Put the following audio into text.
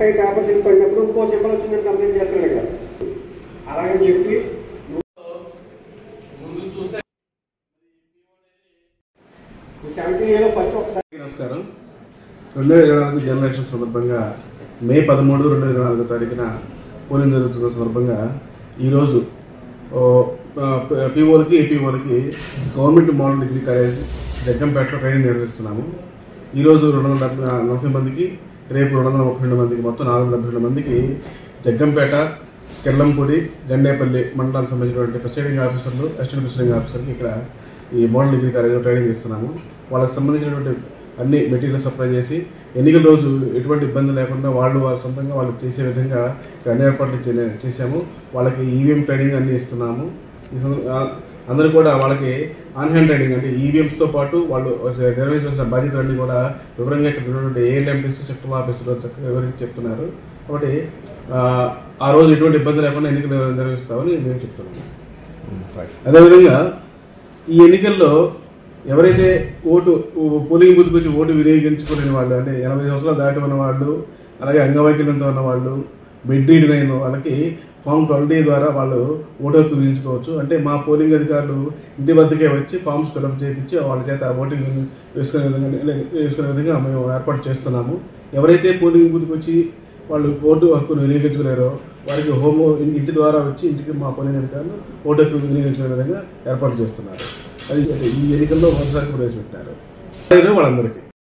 అయి paper sync పడినప్పుడు ఇంకో సింబల్ వచ్చిందని కంప్లైంట్ చేస్తున్నాడు ఇక్కడ. అలాగని చెప్పి నమస్కారం. 2024 జనరల్ ఎలక్షన్ సందర్భంగా మే 13, 2024 తారీఖున పోలింగ్ జరుగుతున్న సందర్భంగా ఈరోజు పీఓలకి ఏపీఓలకి గవర్నమెంట్ మోడల్ డిగ్రీ కాలేజ్ జగ్గంపేటలో ట్రైనింగ్ నిర్వహిస్తున్నాము. ఈరోజు 240 మందికి, రేపు 232 మందికి, మొత్తం 472 మందికి జగ్గంపేట, కెల్లంపూడి, గండేపల్లి మండలానికి సంబంధించినటువంటి ప్రిసైడింగ్ ఆఫీసర్లు, అసిస్టెంట్ ప్రిసైడింగ్ ఆఫీసర్కి ఇక్కడ ఈ మోడల్ డిగ్రీ కాలేజ్లో ట్రైనింగ్ ఇస్తున్నాము. వాళ్ళకి సంబంధించినటువంటి అన్ని మెటీరియల్ సప్లై చేసి ఎన్నికల రోజు ఎటువంటి ఇబ్బంది లేకుండా వాళ్ళు సొంతంగా వాళ్ళు చేసే విధంగా అన్ని ఏర్పాట్లు చేశాము. వాళ్ళకి ఈవీఎం ట్రైనింగ్ అన్ని ఇస్తున్నాము. అందరూ కూడా వాళ్ళకి ఆన్ హ్యాండ్ ట్రైనింగ్ అంటే ఈవీఎంస్తో పాటు వాళ్ళు నిర్వహించాల్సిన బాధ్యతలన్నీ కూడా వివరంగా ఇక్కడ ఉన్నటువంటి ఏఎల్ఎంపీస్, సెక్టర్ ఆఫీసులో చక్కగా వివరించి చెప్తున్నారు. కాబట్టి ఆ రోజు ఎటువంటి ఇబ్బంది లేకుండా ఎన్నికలు నిర్వహిస్తామని మేము చెప్తున్నాము. అదేవిధంగా ఈ ఎన్నికల్లో ఎవరైతే పోలింగ్ బూత్కి వచ్చి ఓటు వినియోగించుకోలేని వాళ్ళు, అంటే 80 సంవత్సరాలు దాటి ఉన్న వాళ్ళు, అలాగే అంగవైకల్యంతో ఉన్న వాళ్ళు, బెడ్ రీడ్ అయిన వాళ్ళకి ఫామ్ 12 ద్వారా వాళ్ళు ఓటు హక్కు వినియోగించుకోవచ్చు. అంటే మా పోలింగ్ అధికారులు ఇంటి వద్దకే వచ్చి ఫామ్స్ ఫిల్అప్ చేయించి వాళ్ళ చేత ఓటింగ్ వేసుకునే విధంగా మేము ఏర్పాటు చేస్తున్నాము. ఎవరైతే పోలింగ్ బూత్కి వచ్చి వాళ్ళు ఓటు హక్కును వినియోగించుకోలేరో వారికి ఇంటి ద్వారా వచ్చి ఇంటికి మా పోలింగ్ అధికారులు ఓటు హక్కు వినియోగించుకునే విధంగా ఏర్పాటు చేస్తున్నారు. అది ఈ ఎన్నికల్లో మొదటిసారి ప్రవేశపెట్టారు వాళ్ళందరికీ.